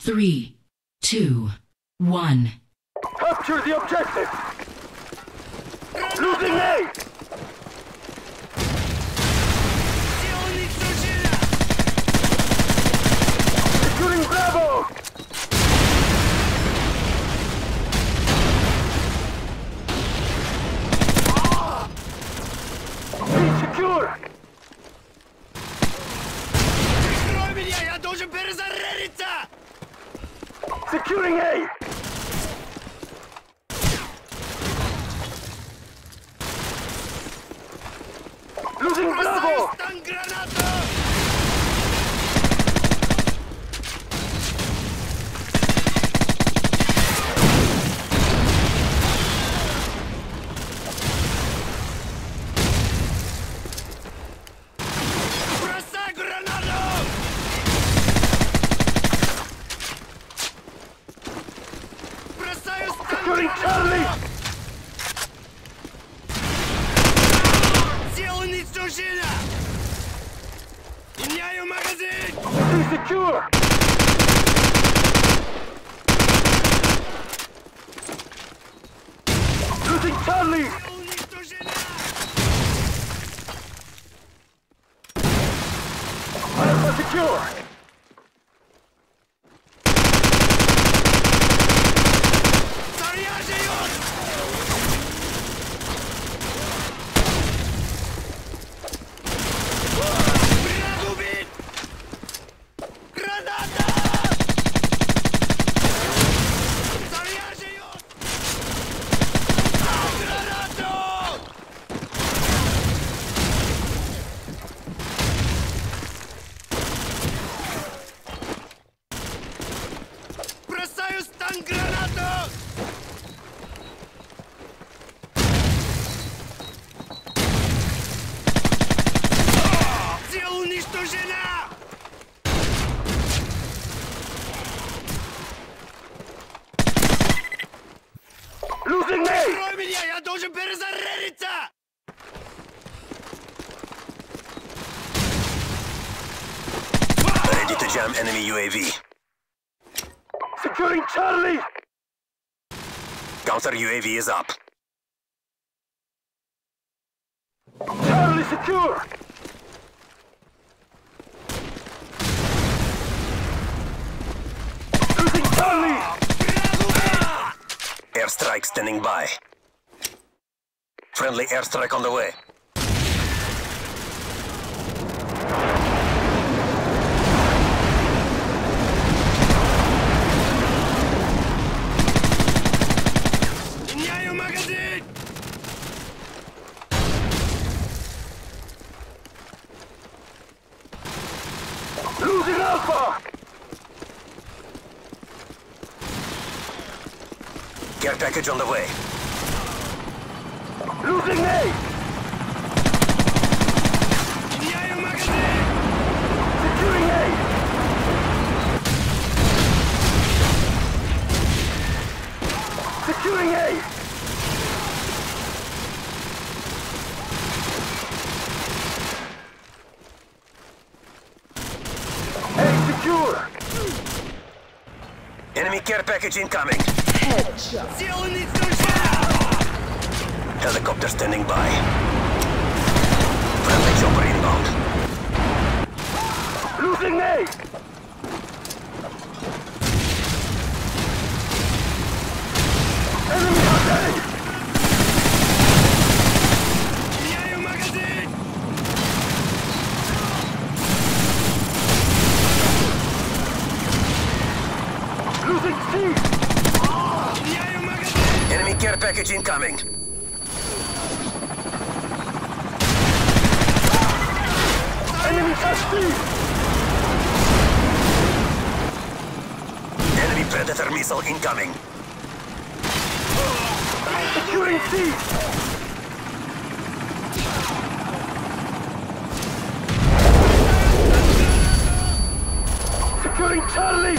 3, 2, 1. Capture the objective! Losing A! Securing Bravo! B secure! Прикрой меня, я должен перезарядиться! Securing A! Losing Bravo! Стан гранату! Бросай гранату! Бросаю стан Securing Charlie! Сила уничтожена! Меняю магазин! C secure! Losing Charlie! Сила уничтожена! Alpha secure! Заряжают! Гранат убит! Граната! Заряжают! Гранату! Бросаю стан гранату! Цель уничтожена! Losing A! Прикрой меня, я должен перезарядиться! Ready to jam enemy UAV. Securing Charlie! Counter UAV is up. Charlie secure! Losing Charlie! Airstrike standing by. Friendly airstrike on the way. Меняю магазин! Losing Alpha! Care package on the way. Losing A! Меняю магазин! Securing A! Securing A! A secure! Enemy care package incoming. Сила уничтожена! Helicopter standing by. Friendly chopper inbound. Losing A! Enemy has A! Меняю магазин! Losing C! Меняю магазин! Enemy care package incoming. Enemy has C! Enemy Predator missile incoming. Securing C! Securing Charlie!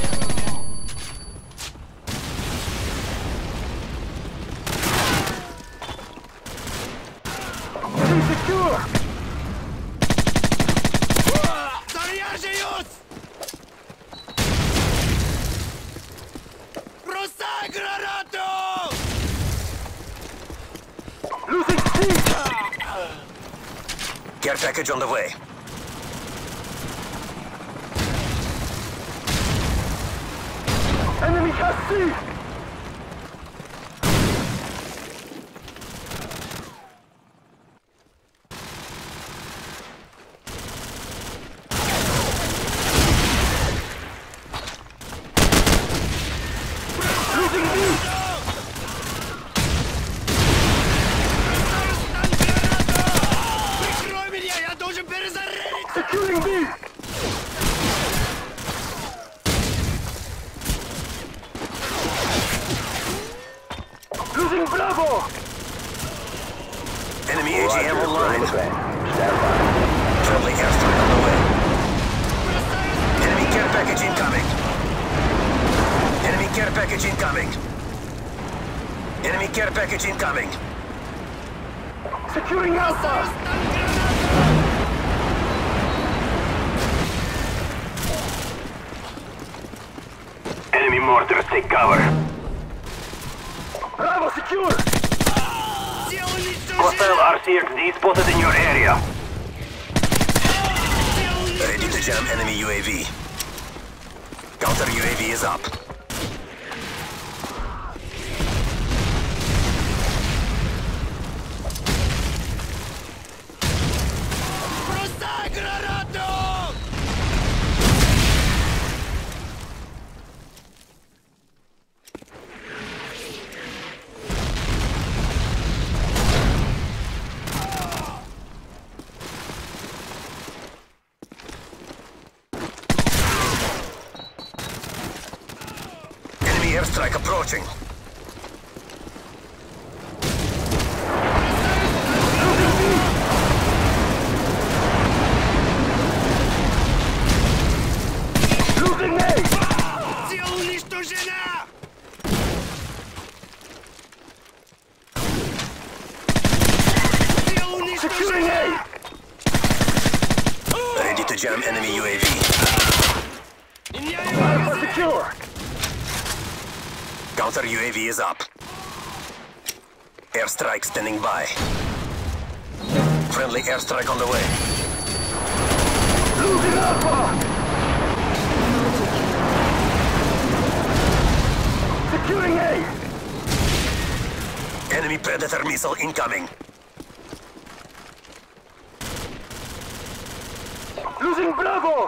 C secure! Care package on the way. Enemy chassis! Losing B! Прикрой меня, я должен перезарядиться! Securing B! Losing Bravo! Enemy AGM online. Friendly airstrike on the way. Enemy care package incoming. Enemy care package incoming. Enemy care package incoming. Securing Alpha! Enemy mortars take cover. Bravo secure! Все Hostile уничтожено! RCXD spotted in your area. Ready to jam enemy UAV. Counter UAV is up. Бросай гранату! Enemy airstrike approaching. Losing A! Все уничтожено! Все Securing уничтожено! A! Ready to jam enemy UAV. Меняю Alpha магазин! secure! Counter UAV is up. Airstrike standing by. Friendly airstrike on the way. Losing Alpha! Securing A! Enemy Predator missile incoming. Losing Bravo!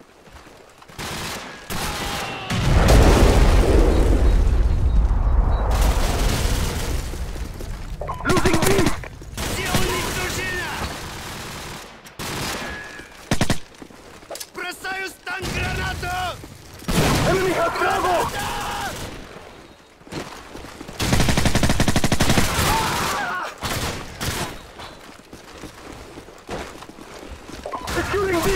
Losing B! Все уничтожено! Бросаю стан гранату! Enemy has Bravo! Securing B!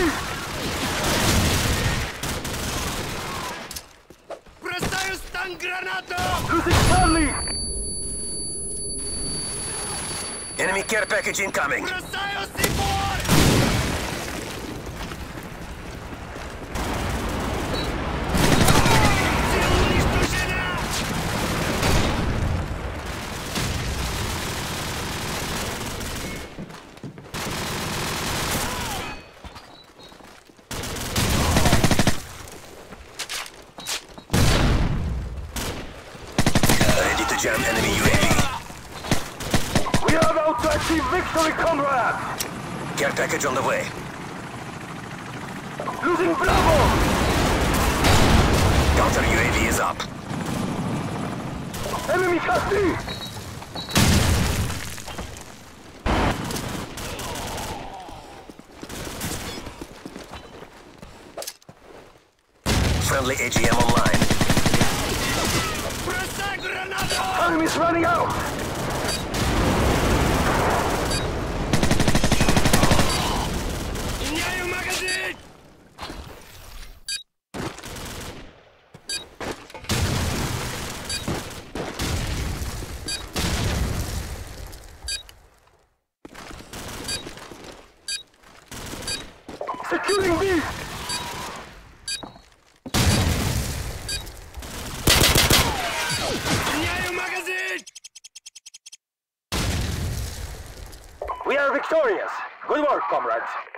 Бросаю стан гранату! Losing Charlie! Enemy care package incoming. Бросаю Сибор! Все уничтожено! Ready to jam enemy UAV. We are about to achieve victory, comrades! Care package on the way. Losing Bravo! Counter UAV is up. Enemy chassis! Friendly AGM online. Бросай гранату! Time is running out! Меняю магазин! Securing B! Меняю магазин! We are victorious! Good work, comrades.